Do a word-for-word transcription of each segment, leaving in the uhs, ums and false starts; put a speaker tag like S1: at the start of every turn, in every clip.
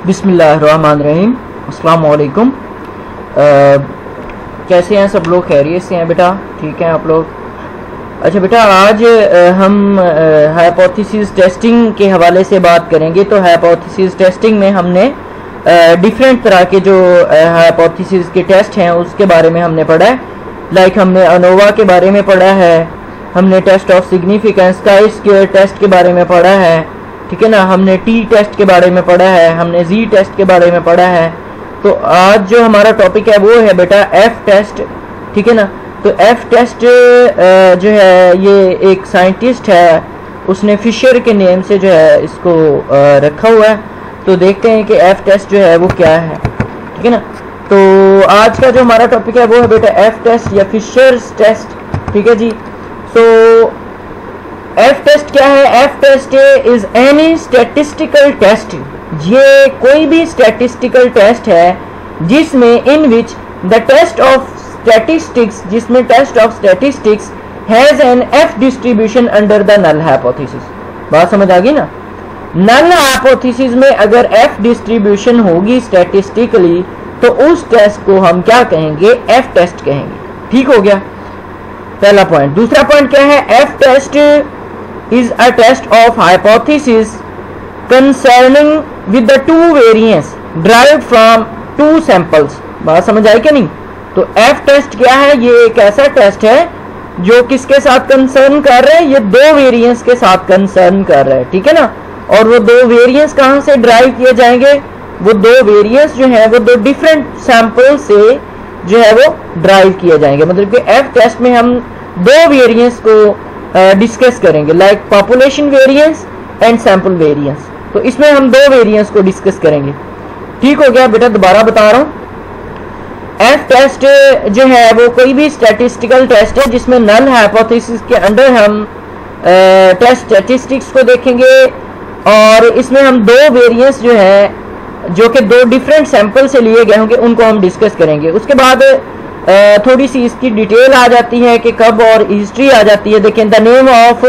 S1: बिस्मिल्लाहिर्रहमानिर्रहीम। अस्सलाम वालेकुम। कैसे हैं सब लोग? खैरियत से हैं बेटा? ठीक हैं आप लोग? अच्छा बेटा, आज आ, हम हाइपोथेसिस टेस्टिंग के हवाले से बात करेंगे। तो हाइपोथेसिस टेस्टिंग में हमने डिफरेंट तरह के जो हाइपोथेसिस के टेस्ट हैं उसके बारे में हमने पढ़ा है। लाइक हमने अनोवा के बारे में पढ़ा है, हमने टेस्ट ऑफ सिग्निफिकेंस का इसके टेस्ट के बारे में पढ़ा है, ठीक है ना। हमने टी टेस्ट के बारे में पढ़ा है, हमने जी टेस्ट के बारे में पढ़ा है। तो आज जो हमारा टॉपिक है वो है बेटा एफ टेस्ट, ठीक है ना। तो एफ टेस्ट जो है ये एक साइंटिस्ट है, उसने फिशर के नेम से जो है इसको रखा हुआ है। तो देखते हैं कि एफ टेस्ट जो है वो क्या है, ठीक है ना। तो आज का जो हमारा टॉपिक है वो है बेटा एफ टेस्ट या फिशर्स टेस्ट, ठीक है जी। सो एफ टेस्ट क्या है? F test is any statistical test. ये कोई भी स्टैटिस्टिकल टेस्ट है जिसमें in which the test of statistics जिसमें test of statistics has an F distribution under the null hypothesis. बात समझ आ गई ना। नल हाइपोथेसिस में अगर एफ डिस्ट्रीब्यूशन होगी स्टैटिस्टिकली तो उस टेस्ट को हम क्या कहेंगे? एफ टेस्ट कहेंगे। ठीक हो गया पहला पॉइंट। दूसरा पॉइंट क्या है? F test is a test of hypothesis concerning with the two variance derived from two samples. बात समझ आई क्या नहीं? तो एफ टेस्ट क्या है? ये एक ऐसा टेस्ट है जो किसके साथ कंसर्न कर रहे हैं? ये दो वेरिएंस के साथ कंसर्न कर रहा है, ठीक है ना। और वो दो वेरिएंस कहां से ड्राइव किए जाएंगे? वो दो वेरिएंस जो है वो दो डिफरेंट सैंपल से जो है वो ड्राइव किए जाएंगे। मतलब कि एफ टेस्ट में हम दो वेरिएंस को डिस्कस करेंगे, like population variance and sample variance. तो इसमें हम दो वेरिएंस को डिस्कस करेंगे। ठीक हो गया बेटा, दोबारा बता रहा हूं। एफ टेस्ट जो है वो कोई भी स्टैटिस्टिकल टेस्ट है जिसमें नल हाइपोथेसिस के अंडर हम टेस्ट स्टैटिस्टिक्स को देखेंगे और इसमें हम दो वेरिएंस जो है जो कि दो डिफरेंट सैंपल से लिए गए होंगे उनको हम डिस्कस करेंगे। उसके बाद थोड़ी सी इसकी डिटेल आ जाती है कि कब और हिस्ट्री आ जाती है। देखें, the name of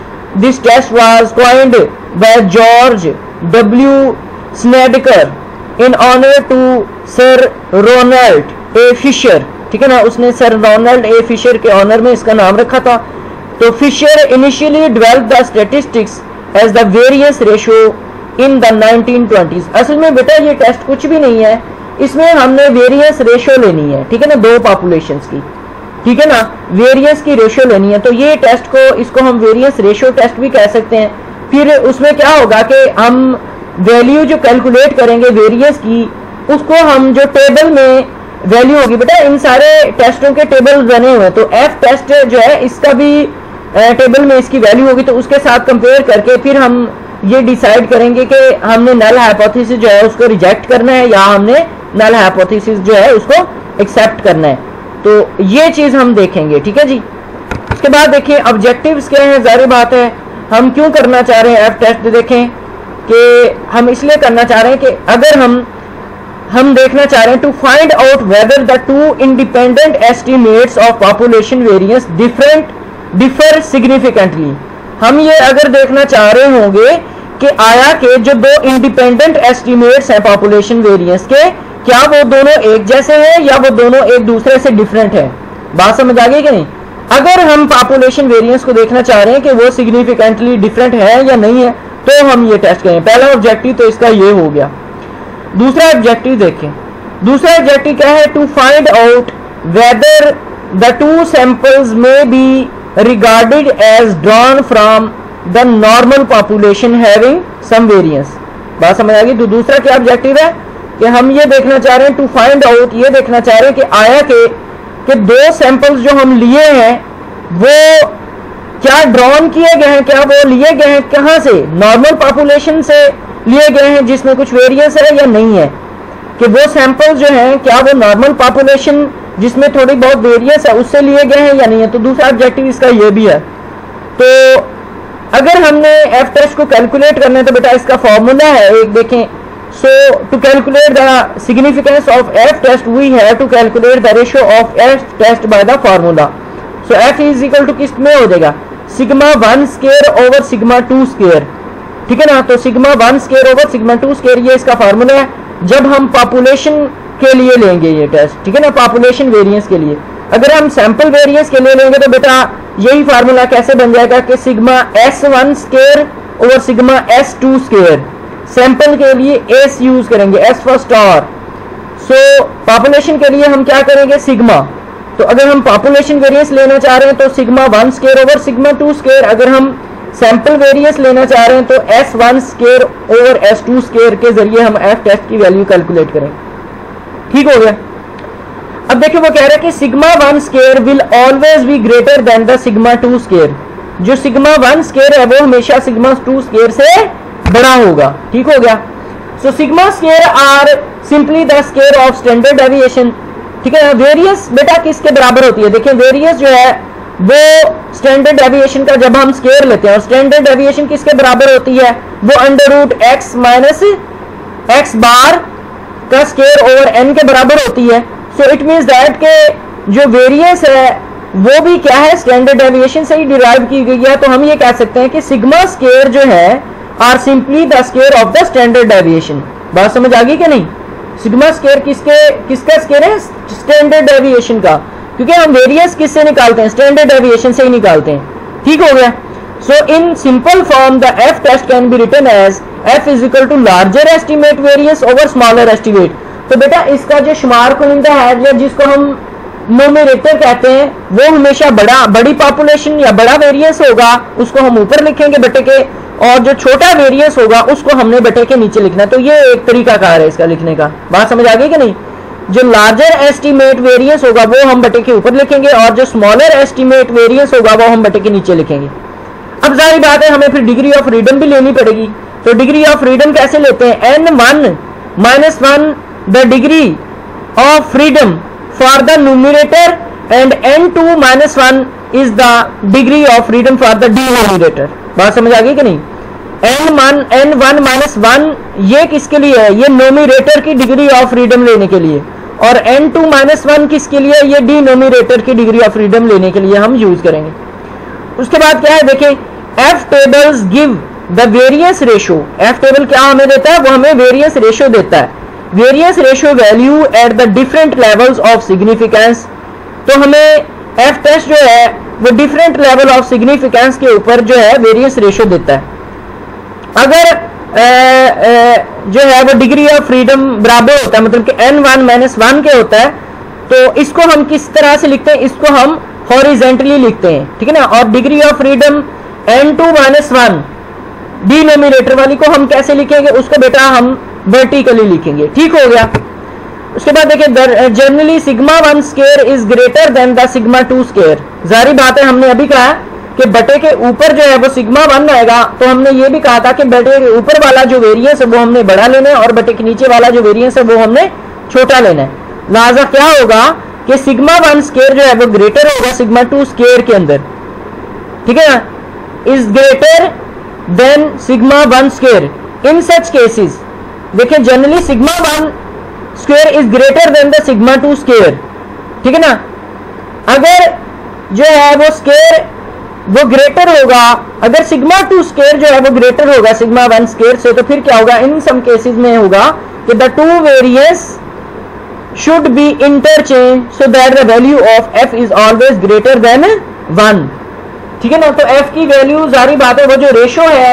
S1: this test was coined by George W Snedecor in honour to sir Ronald A Fisher, ठीक है ना। उसने सर रोनाल्ड ए फिशर के ऑनर में इसका नाम रखा था। तो Fisher initially developed the statistics as the variance ratio in the nineteen twenties. असल में बेटा ये टेस्ट कुछ भी नहीं है, इसमें हमने वेरिएंस रेशियो लेनी है, ठीक है ना, दो पॉपुलेशंस की, ठीक है ना, वेरिएंस की रेशियो लेनी है। तो ये टेस्ट को इसको हम वेरिएंस रेशियो टेस्ट भी कह सकते हैं। फिर उसमें क्या होगा कि हम वैल्यू जो कैलकुलेट करेंगे वेरिएंस की, उसको हम जो टेबल में वैल्यू होगी, बेटा इन सारे टेस्टों के टेबल बने हुए, तो एफ टेस्ट जो है इसका भी टेबल में इसकी वैल्यू होगी। तो उसके साथ कंपेयर करके फिर हम ये डिसाइड करेंगे कि हमने नल हाइपोथेसिस जो है उसको रिजेक्ट करना है या हमने नल हाइपोथेसिस जो है उसको एक्सेप्ट करना है। तो ये चीज हम देखेंगे, ठीक है जी। उसके बाद देखिए ऑब्जेक्टिव्स क्या है। जाहिर बात है हम क्यों करना चाह रहे हैं एफ टेस्ट। देखें कि हम इसलिए करना चाह रहे हैं कि अगर हम हम देखना चाह रहे हैं to find out whether the two independent estimates of population variance different differ significantly. हम ये अगर देखना चाह रहे होंगे कि आया के जो दो इंडिपेंडेंट एस्टिमेट्स हैं पॉपुलेशन वेरिएंस के, क्या वो दोनों एक जैसे हैं या वो दोनों एक दूसरे से डिफरेंट हैं। बात समझ आ गई कि नहीं? अगर हम पॉपुलेशन वेरिएंस को देखना चाह रहे हैं कि वो सिग्निफिकेंटली डिफरेंट है या नहीं है तो हम ये टेस्ट करें। पहला ऑब्जेक्टिव तो इसका ये हो गया। दूसरा ऑब्जेक्टिव देखें। दूसरा ऑब्जेक्टिव क्या है? To find out whether the two samples में be regarded as drawn from the normal population having some variance। बात समझ आ गई? तो दूसरा क्या ऑब्जेक्टिव है कि हम ये देखना चाह रहे हैं टू फाइंड आउट, ये देखना चाह रहे हैं कि आया के कि दो सैंपल्स जो हम लिए हैं वो क्या ड्रॉन किए गए हैं, क्या वो लिए गए हैं कहां से? नॉर्मल पॉपुलेशन से लिए गए हैं जिसमें कुछ वेरिएंस है या नहीं है, कि वो सैंपल्स जो हैं क्या वो नॉर्मल पॉपुलेशन जिसमें थोड़ी बहुत वेरिएंस है उससे लिए गए हैं या नहीं है। तो दूसरा ऑब्जेक्टिव इसका ये भी है। तो अगर हमने एफ टेस्ट को कैलकुलेट करना है तो बेटा इसका फॉर्मूला है एक, देखें। So to calculate the significance of F test we have to calculate the ratio of F test by the formula. So F is equal to किस में हो जाएगा? Sigma one square over sigma two square, ठीक है ना। तो sigma one square over sigma two square ये इसका फार्मूला है जब हम पॉपुलेशन के लिए लेंगे ये टेस्ट, ठीक है ना, पॉपुलेशन वेरिएंस के लिए। अगर हम सैंपल वेरिएंस के लिए लेंगे तो बेटा यही फार्मूला कैसे बन जाएगा कि sigma S one square over sigma S two square. Sample के लिए एस यूज करेंगे, S for star. So population के लिए हम क्या करेंगे, सिग्मा। तो अगर हम पॉपुलेशन वेरिएंस लेना चाह रहे हैं तो sigma one square over sigma two square. अगर हम सैंपल वेरिएंस लेना चाह रहे हैं तो S one square over S two square के जरिए हम एफ टेस्ट की वैल्यू कैलकुलेट करें। ठीक हो गया। अब देखिए वो कह रहा है कि sigma one square will always be greater than the sigma two square. जो सिग्मा वन स्केयर है वो हमेशा सिग्मा टू स्केयर से बड़ा होगा। ठीक हो गया। So sigma square are simply the square of standard deviation. ठीक है। वेरियस बेटा किसके बराबर होती है, देखिए वेरियस जो है वो स्टैंडर्ड डेविएशन का जब हम स्केयर लेते हैं, और स्टैंडर्ड डेविएशन किसके बराबर होती है, वो under root X minus X bar का स्केयर ओवर एन के बराबर होती है। सो इट मींस दैट के जो वेरियंस है वो भी क्या है, स्टैंडर्ड डेविएशन से ही डिराइव की गई है। तो हम ये कह सकते हैं कि सिग्मा स्केयर जो है are simply the square of the standard deviation. बात समझ आ गई कि नहीं। सिग्मा स्केयर किसके किसका स्केयर है, स्टैंडर्ड डेविएशन का, क्योंकि हम वेरियंस किससे निकालते हैं, स्टैंडर्ड डेविएशन से ही निकालते हैं। ठीक हो गया। So in simple form the F test can be written as F is equal to larger estimate variance over smaller estimate. तो बेटा इसका जो शुमार कुनिंदा है या जिसको हम नोमिनेटर कहते हैं वो हमेशा बड़ा बड़ी पॉपुलेशन या बड़ा वेरियंस होगा, उसको हम ऊपर लिखेंगे बटे के, और जो छोटा वेरियंस होगा उसको हमने बटे के नीचे लिखना है। तो ये एक तरीका कार है इसका लिखने का। बात समझ आ गई कि नहीं। जो लार्जर एस्टिमेट वेरियंस होगा वो हम बटे के ऊपर लिखेंगे, और जो स्मॉलर एस्टिमेट वेरियंस होगा वो हम बटे के नीचे लिखेंगे। अब जाहिर बात है हमें फिर डिग्री ऑफ फ्रीडम भी लेनी पड़ेगी। तो डिग्री ऑफ फ्रीडम कैसे लेते हैं, N one minus one the degree of freedom for the numerator and N two minus one is the degree of freedom for the denominator. बात समझ आ गई कि नहीं। N one N one minus one ये किसके लिए है, ये नोमिनेटर की डिग्री ऑफ फ्रीडम लेने के लिए, और एन टू माइनस वन किसके लिए, ये डिनोमिनेटर की डिग्री ऑफ फ्रीडम लेने के लिए हम यूज करेंगे। उसके बाद क्या है देखें, F tables give the variance ratio. F table क्या हमें देता है, वो हमें वेरियंस रेशियो देता है। Variance ratio value at the different levels of significance. तो हमें एफ टेस्ट जो है वो डिफरेंट लेवल ऑफ सिग्निफिकेंस के ऊपर जो है वेरियंस रेशियो देता है। अगर ए, ए, जो है वो डिग्री ऑफ फ्रीडम बराबर होता है, मतलब कि एन वन माइनस वन के होता है, तो इसको हम किस तरह से लिखते हैं, इसको हम हॉरिजेंटली लिखते हैं। ठीक है ना। और degree of freedom N two minus one denominator वाली को हम कैसे लिखेंगे, उसको बेटा हम वर्टिकली लिखेंगे। ठीक हो गया। उसके बाद देखिए generally sigma one square is greater than the sigma two square. जारी बात है हमने अभी कहा कि बटे के ऊपर जो है वो सिग्मा वन आएगा, तो हमने ये भी कहा था कि बटे के ऊपर वाला जो वेरियंस है वो हमने बड़ा लेना है, और बटे के नीचे वाला जो वेरियंस है वो हमने छोटा लेना है। लिहाजा क्या होगा कि सिग्मा वन स्केयर जो है वो ग्रेटर होगा सिग्मा टू स्केयर के अंदर। ठीक है ना, is greater than sigma one square in such cases. देखिए generally sigma one square is greater than the sigma two square. ठीक है ना। अगर जो है वो स्क्वायर वो ग्रेटर होगा, अगर सिग्मा टू स्क्वायर जो है वो ग्रेटर होगा सिग्मा वन स्क्वायर से, तो फिर क्या होगा, इन सम केसेस में होगा कि the two variance should be interchange so that the value of F is always greater than one. ठीक है ना। तो एफ की वैल्यू जारी बात है वो जो रेशो है,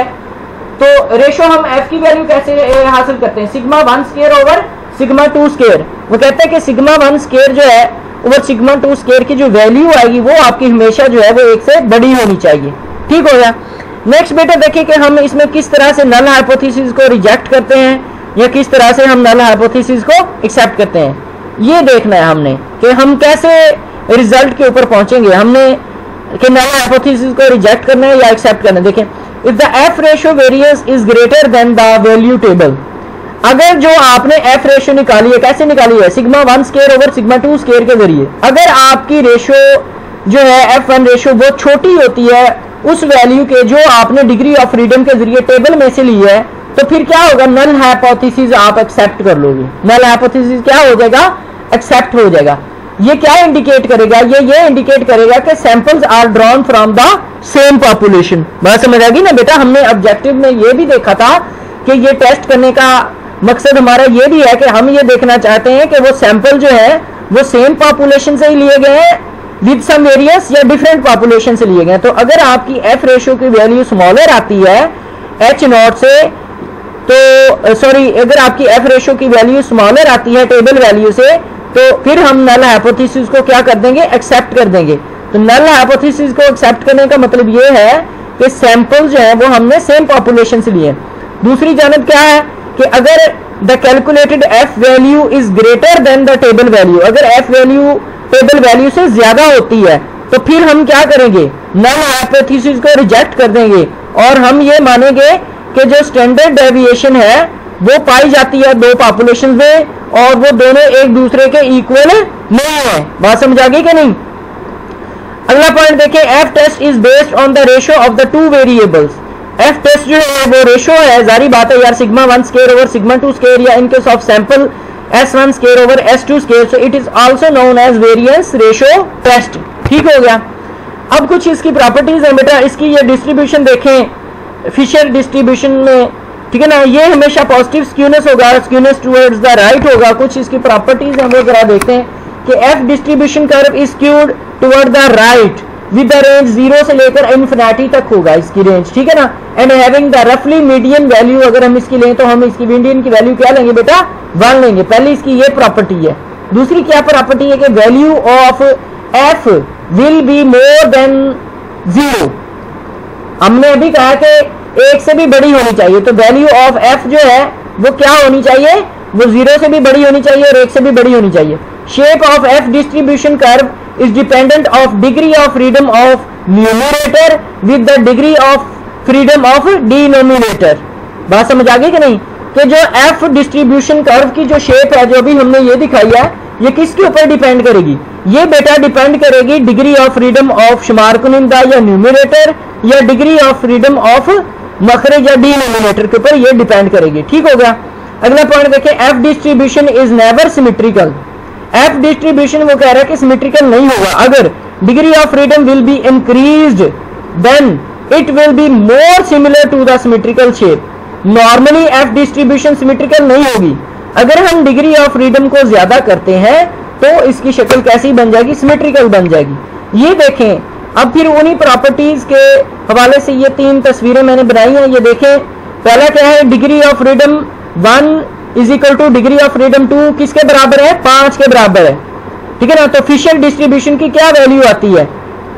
S1: तो रेशो हम एफ की वैल्यू कैसे हासिल करते हैं, sigma one square over sigma two square. वो कहते हैं कि सिग्मा वन स्क्वायर जो है ओवर सिग्मा टू स्क्वायर की जो वैल्यू आएगी वो आपकी हमेशा जो है वो एक से बड़ी होनी चाहिए। ठीक हो गया। नेक्स्ट बेटा देखिए कि हम इसमें किस तरह से नल हाइपोथेसिस को रिजेक्ट करते हैं या किस तरह से हम नल हाइपोथेसिस को एक्सेप्ट करते हैं। ये देखना है हमने कि हम कैसे रिजल्ट के ऊपर पहुंचेंगे, हमने कि नल हाइपोथेसिस को रिजेक्ट करना है या एक्सेप्ट करना है। देखें, if the F ratio variance is greater than the value table. अगर जो आपने एफ रेशियो निकाली है, कैसे निकाली है, sigma one square over sigma two square के जरिए, अगर आपकी रेशियो जो है एफ वन रेशियो वो छोटी होती है उस वैल्यू के जो आपने डिग्री ऑफ फ्रीडम के जरिए टेबल में से ली है, तो फिर क्या होगा, नल हाइपोथेसिस आप एक्सेप्ट कर लोगे। नल हाइपोथेसिस क्या हो जाएगा, एक्सेप्ट हो जाएगा। ये क्या इंडिकेट करेगा, ये ये इंडिकेट करेगा कि samples are drawn from the same population. बात समझ आ गई ना बेटा। हमने ऑब्जेक्टिव में ये भी देखा था कि ये टेस्ट करने का मकसद हमारा ये भी है कि हम ये देखना चाहते हैं कि वो सैंपल जो है वो सेम पॉपुलेशन से ही लिए गए हैं विद सम वेरियंस या डिफरेंट पॉपुलेशन से लिए गए। तो अगर आपकी एफ रेशियो की वैल्यू स्मॉलर आती है एच नॉट से, तो सॉरी अगर आपकी एफ रेशियो की वैल्यू स्मॉलर आती है टेबल वैल्यू से, तो फिर हम नल हाइपोथेसिस को क्या कर देंगे, एक्सेप्ट कर देंगे। तो नल हाइपोथेसिस को एक्सेप्ट करने का मतलब ये है कि सैंपल जो है वो हमने सेम पॉपुलेशन से लिए। दूसरी जानब क्या है कि अगर the calculated F value is greater than the table value, अगर एफ वैल्यू टेबल वैल्यू से ज्यादा होती है तो फिर हम क्या करेंगे, नल हाइपोथेसिस को रिजेक्ट कर देंगे और हम ये मानेंगे कि जो स्टैंडर्ड डेविएशन है वो पाई जाती है दो पॉपुलेशन में और वो दोनों एक दूसरे के इक्वल नहीं है। बात समझ आ गई कि नहीं। अगला पॉइंट देखें, F test is based on the ratio of the two variables. F test जो है वो रेशियो है, जारी बात है यार, sigma one square over sigma two square या in case of sample S one square over S two square, so it is also known as variance ratio test. ठीक हो गया। अब कुछ इसकी प्रॉपर्टीज है बेटा, इसकी ये डिस्ट्रीब्यूशन देखें फिशर डिस्ट्रीब्यूशन में, ठीक है ना, ये हमेशा पॉजिटिव स्क्यूनेस होगा, स्क्यूनेस टुवर्ड्स द राइट होगा। कुछ इसकी प्रॉपर्टीज हैं वो जरा देखते हैं कि F distribution curve is skewed toward the right with the range zero से लेकर इन्फिनिटी तक होगा इसकी रेंज, ठीक है ना, एंड हैविंग द रफली मीडियन वैल्यू, अगर हम इसकी लें तो हम इसकी मीडियन की वैल्यू क्या लेंगे बेटा, वन लेंगे। पहली इसकी ये प्रॉपर्टी है। दूसरी क्या प्रॉपर्टी है कि value of F will be more than zero. हमने अभी कहा कि एक से भी बड़ी होनी चाहिए, तो वैल्यू ऑफ एफ जो है वो क्या होनी चाहिए, वो जीरो से भी बड़ी होनी चाहिए और एक से भी बड़ी होनी चाहिए। Shape of F distribution curve is dependent of degree of freedom of numerator with the degree of freedom of denominator. बात समझ आ गई कि नहीं, कि जो एफ डिस्ट्रीब्यूशन कर्व की जो शेप है जो भी हमने ये दिखाई है, ये किसके ऊपर डिपेंड करेगी, ये बेटा डिपेंड करेगी डिग्री ऑफ फ्रीडम ऑफ शुमार कुनिंदा या न्यूमरेटर या डिग्री ऑफ फ्रीडम ऑफ मखरज या डिनोमिनेटर के ऊपर ये डिपेंड करेगी। ठीक हो गया। अगला पॉइंट देखें, F distribution is never symmetrical. F distribution वो कह रहा है कि सिमेट्रिकल नहीं होगा। अगर degree of freedom will be increased then it will be more similar to the symmetrical shape. Normally F distribution symmetrical नहीं होगी। अगर हम डिग्री ऑफ फ्रीडम को ज्यादा करते हैं तो इसकी शक्ल कैसी बन जाएगी, सिमेट्रिकल बन जाएगी। ये देखें, अब फिर उन्हीं प्रॉपर्टीज के हवाले से ये तीन तस्वीरें मैंने बनाई हैं। ये देखें, पहला क्या है, degree of freedom one is equal to degree of freedom two किसके बराबर है, पांच के बराबर है, ठीक है ना। तो फिशर डिस्ट्रीब्यूशन की क्या वैल्यू आती है,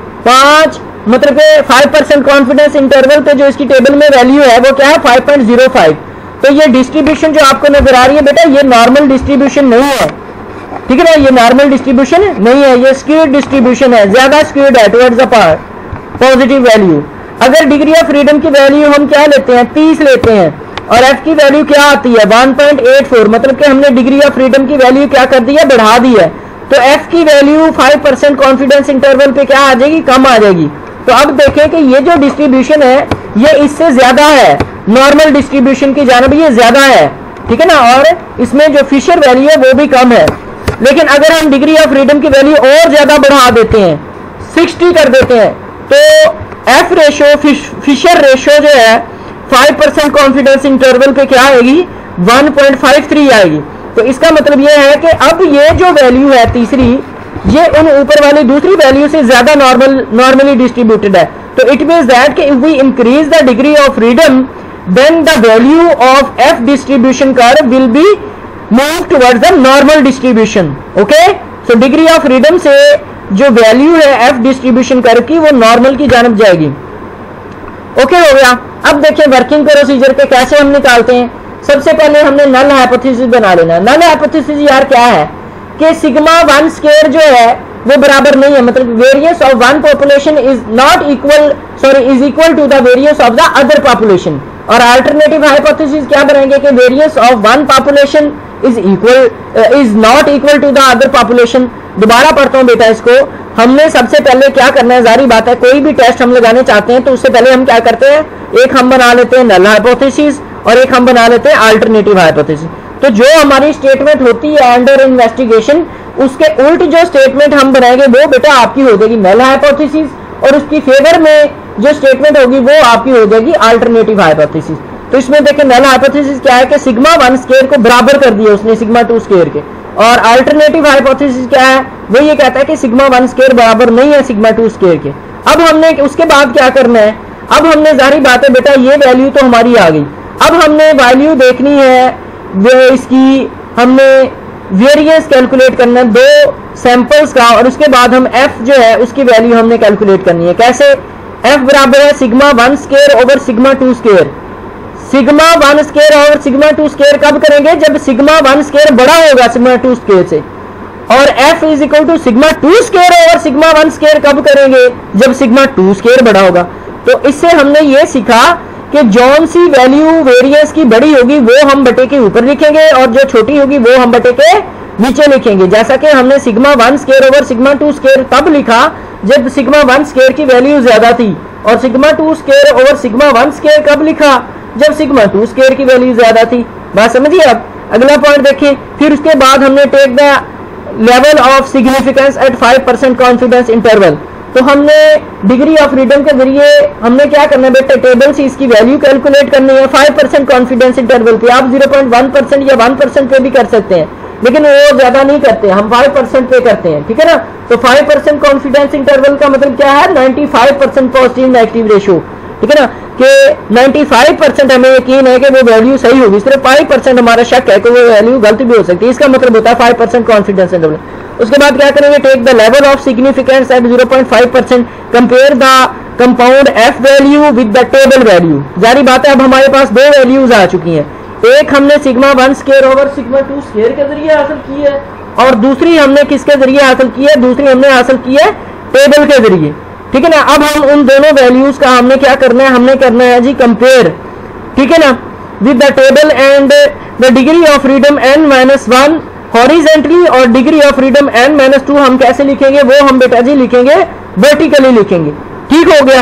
S1: पांच, मतलब कि फाइव परसेंट कॉन्फिडेंस इंटरवल पे जो इसकी टेबल में वैल्यू है वो क्या है, फाइव पॉइंट जीरो फाइव। तो ये डिस्ट्रीब्यूशन जो आपको नजर आ रही है बेटा, ये नॉर्मल डिस्ट्रीब्यूशन नहीं है, ठीक है ना, ये नॉर्मल डिस्ट्रीब्यूशन नहीं है, ये स्क्यूड डिस्ट्रीब्यूशन है, ज्यादा स्क्यूड है टुवर्ड्स द पॉजिटिव वैल्यू। अगर डिग्री ऑफ फ्रीडम की वैल्यू हम क्या लेते हैं, तीस लेते हैं, और एफ की वैल्यू क्या आती है, वन पॉइंट एट फोर, मतलब कि हमने डिग्री ऑफ फ्रीडम की वैल्यू क्या कर दी है, बढ़ा दी है। तो एफ की value five percent confidence interval पे क्या आ जाएगी, कम आ जाएगी। तो अब देखें कि ये जो डिस्ट्रीब्यूशन है ये इससे ज्यादा है, नॉर्मल डिस्ट्रीब्यूशन की जानब ये ज्यादा है, ठीक है ना, और इसमें जो फिशर वैल्यू है वो भी कम है। लेकिन अगर हम डिग्री ऑफ फ्रीडम की वैल्यू और ज्यादा बढ़ा देते हैं, सिक्सटी कर देते हैं, तो एफ रेशो फिशर रेशो जो है फाइव परसेंट कॉन्फिडेंस इंटरवल पे क्या आएगी, वन पॉइंट फाइव थ्री आएगी। तो इसका मतलब यह है कि अब ये जो वैल्यू है तीसरी, ये उन ऊपर वाली दूसरी वैल्यू से ज्यादा नॉर्मल नॉर्मली डिस्ट्रीब्यूटेड है। तो इट मींस दैट कि if we increase the degree of freedom then the value of F distribution curve will be move towards the normal distribution. Okay, so degree of freedom से जो value है F distribution curve की वो normal की जानब जाएगी। Okay okay, हो गया। अब देखिए वर्किंग प्रोसीजर के कैसे हम निकालते हैं। सबसे पहले हमने नल हाइपोथेसिस बना लेना है। नल हाइपोथेसिस यार क्या है कि सिग्मा वन स्क्वायर जो है वो बराबर नहीं है, मतलब variance of one population is not equal sorry is equal to the variance of the other population. और अल्टरनेटिव हाइपोथेसिस क्या बनाएंगे कि variance of one population is equal is not equal to the other population. दोबारा पढ़ता हूं बेटा इसको। हमने सबसे पहले क्या करना है, जारी बात है कोई भी टेस्ट हम लगाने चाहते हैं तो उससे पहले हम क्या करते हैं, एक हम बना लेते हैं नल हाइपोथेसिस और एक हम बना लेते हैं अल्टरनेटिव हाइपोथेसिस। तो जो हमारी स्टेटमेंट होती है अंडर इन्वेस्टिगेशन, उसके उल्ट जो स्टेटमेंट हम बनाएंगे वो बेटा आपकी हो जाएगी नल हाइपोथेसिस, और उसकी फेवर में जो स्टेटमेंट होगी वो आपकी हो जाएगी अल्टरनेटिव हाइपोथेसिस। तो इसमें देखें नल हाइपोथेसिस क्या है कि सिग्मा वन स्क्वायर को बराबर कर दिया उसने सिग्मा टू स्क्वायर के, और अल्टरनेटिव हाइपोथेसिस क्या है, वो ये कहता है कि सिग्मा वन स्क्वायर बराबर नहीं है सिग्मा टू स्क्वायर के। अब हमने उसके बाद क्या करना है, अब हमने जारी बात है बेटा ये वैल्यू तो हमारी आ गई, अब हमने वैल्यू देखनी है वे इसकी, हमने वेरिएंस कैलकुलेट करना है दो सैंपल्स का, और उसके बाद हम f जो है उसकी वैल्यू हमने कैलकुलेट करनी है। कैसे, f बराबर है sigma one square over sigma two square. Sigma one square और सिग्मा टू स्क्वायर कब करेंगे, जब सिग्मा वन स्क्वायर बड़ा होगा सिग्मा टू स्क्वायर से, और f is equal to sigma two square और सिग्मा वन स्क्वायर कब करेंगे, जब सिग्मा टू स्क्वायर बड़ा होगा। तो इससे हमने ये सीखा कि जौन सी वैल्यू वेरिएंस की बड़ी होगी वो हम बटे के ऊपर लिखेंगे, और जो छोटी होगी वो हम बटे के नीचे लिखेंगे। जैसा कि हमने sigma one square over sigma two square तब लिखा जब सिग्मा वन स्क्वायर की वैल्यू ज्यादा थी, और sigma two square over sigma one square कब लिखा, जब सिग्मा टू स्क्वायर की वैल्यू ज्यादा थी। बात समझिए। अब अगला पॉइंट देखें, फिर उसके बाद हमने take the level of significance at five percent confidence interval. तो हमने डिग्री ऑफ फ्रीडम के जरिए हमने क्या करना है बेटा, टेबल से इसकी वैल्यू कैलकुलेट करनी है फाइव परसेंट कॉन्फिडेंस इंटरवल पे। आप ज़ीरो पॉइंट वन परसेंट या वन परसेंट पे भी कर सकते हैं, लेकिन वो ज्यादा नहीं करते, हम फाइव परसेंट पे करते हैं, ठीक है ना। तो फाइव परसेंट कॉन्फिडेंस इंटरवल का मतलब क्या है, ninety five percent positive negative ratio, ठीक है ना, कि नाइन्टी फाइव परसेंट हमें यकीन है कि वो वैल्यू सही होगी, सिर्फ फाइव परसेंट हमारा शक है कि वो वैल्यू गलत भी हो सकती है। इसका मतलब होता है फाइव परसेंट कॉन्फिडेंस इंटरवल। उसके बाद क्या करेंगे, take the level of significance at zero point five percent, compare the compound F value with the table value. जारी बात है अब हमारे पास दो वैल्यूज आ चुकी हैं, एक हमने sigma one square over sigma two square के जरिए हासिल की है, और दूसरी हमने किसके जरिए हासिल की है, दूसरी हमने हासिल की है टेबल के जरिए, ठीक है ना। अब हम उन दोनों वैल्यूज का हमने क्या करना है, हमने करना है जी कंपेयर, ठीक है ना, with the table and the degree of freedom N minus one horizontally, और degree of freedom N minus two हम कैसे लिखेंगे, वो हम बेटा जी लिखेंगे वर्टिकली लिखेंगे, ठीक हो गया।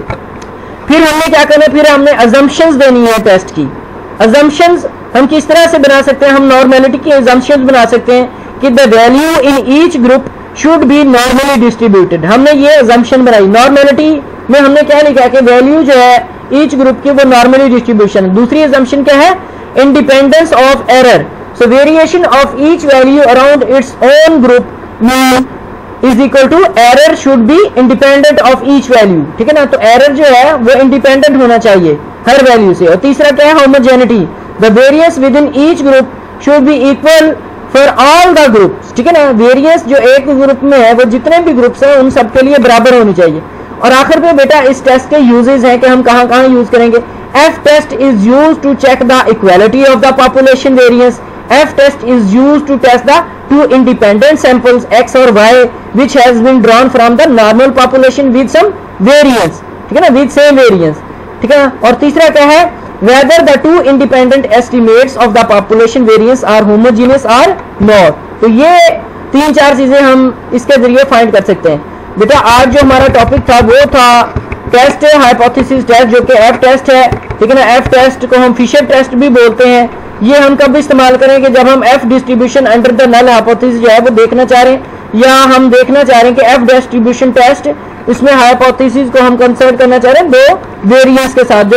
S1: फिर हमने क्या करना है, फिर हमने अजम्पशंस देनी है टेस्ट की। अजम्पशंस हम किस तरह से बना सकते हैं, हम नॉर्मेलिटी की अजम्पशंस बना सकते हैं कि the value in each group should be normally distributed. हमने ये अजम्पशन बनाई, नॉर्मेलिटी में हमने क्या लिखा कि वैल्यू जो है ईच ग्रुप की वो नॉर्मली डिस्ट्रीब्यूशन। दूसरी अजम्पशन क्या है, independence of error, so variation of each value around its own group mean is equal to error should be independent of each value, ठीक है ना। तो एरर जो है वो इंडिपेंडेंट होना चाहिए हर वैल्यू से। और तीसरा क्या है, homogeneity, the variance within each group should be equal for all the groups, ठीक है ना। वेरिएंस जो एक ग्रुप में है वो जितने भी ग्रुप्स हैं उन सब के लिए बराबर होनी चाहिए। और आखिर पे बेटा इस टेस्ट के यूजेस हैं कि हम कहां कहां यूज करेंगे। F test is used to check the equality of the population variance. F test is used to test the two independent samples x और y which has been drawn from the normal population with some variance, ठीक है ना, with same variance, ठीक है। और तीसरा क्या है, whether the two independent estimates of the population variance are homogeneous or not। तो ये तीन चार चीजें हम इसके जरिए फाइंड कर सकते हैं। बेटा आज जो हमारा टॉपिक था वो था टेस्ट हाइपोथेसिस टेस्ट, जो कि एफ टेस्ट है, ठीक है ना। एफ टेस्ट को हम फिशर टेस्ट भी बोलते हैं। ये हम कब इस्तेमाल करेंगे, जब हम F distribution under the null hypothesis जो है वो देखना चाह रहे हैं, या हम देखना चाह रहे हैं कि एफ डिस्ट्रीब्यूशन टेस्ट इसमें हाइपोथेसिस को हम कंसिडर करना चाह रहे हैं दो वेरिएंस के साथ, जो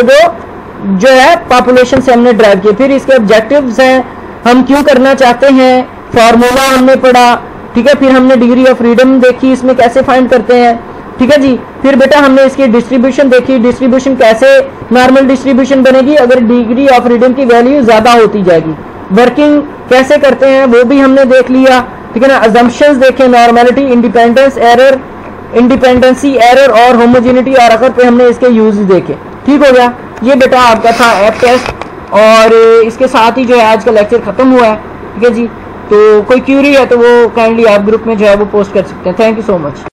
S1: दो जो है पॉपुलेशन से हमने ड्राइव किए। फिर इसके ऑब्जेक्टिव्स हैं, हम क्यों करना चाहते हैं, फार्मूला हमने पढ़ा, ठीक है। फिर हमने डिग्री ऑफ फ्रीडम देखी, इसमें कैसे फाइंड करते हैं, ठीक है जी। फिर बेटा हमने इसकी डिस्ट्रीब्यूशन देखी, डिस्ट्रीब्यूशन कैसे नॉर्मल डिस्ट्रीब्यूशन बनेगी अगर डिग्री ऑफ फ्रीडम की वैल्यू ज्यादा होती जाएगी। वर्किंग कैसे करते हैं वो भी हमने देख लिया, ठीक है ना। अजम्पशंस देखे, normality, independence error, independency error और होमोजेनिटी, और आखिर पे हमने इसके यूज देखे, ठीक हो गया। ये बेटा आपका था एफ टेस्ट, और इसके साथ ही जो है आज का लेक्चर खत्म हुआ है, ठीक है जी। तो कोई क्यूरी है तो वो काइंडली आप ग्रुप में जो है वो पोस्ट कर सकते हैं। Thank you so much.